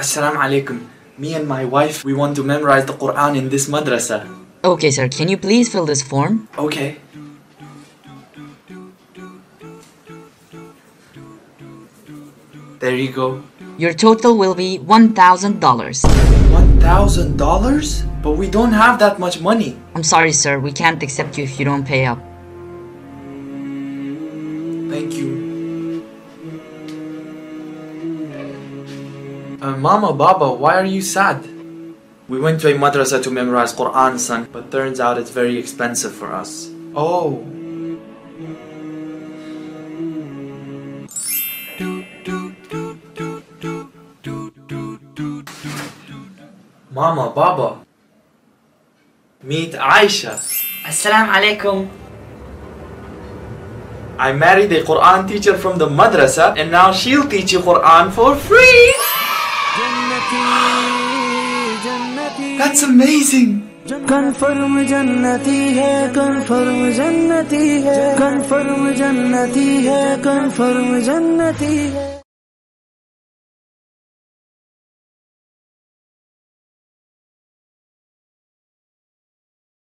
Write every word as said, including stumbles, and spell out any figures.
Assalamu alaikum. Me and my wife, we want to memorize the Quran in this madrasa. Okay, sir. Can you please fill this form? Okay. There you go. Your total will be one thousand dollars. one thousand dollars? But we don't have that much money. I'm sorry, sir. We can't accept you if you don't pay up. Thank you. Uh, Mama, Baba, why are you sad? We went to a madrasa to memorize Quran, son, but turns out it's very expensive for us. Oh. Mama, Baba, meet Aisha. Assalamu alaikum. I married a Quran teacher from the madrasa and now she'll teach you Quran for free. That's amazing. Confirm jannati hai, confirm jannati hai, confirm jannati hai, confirm jannati hai.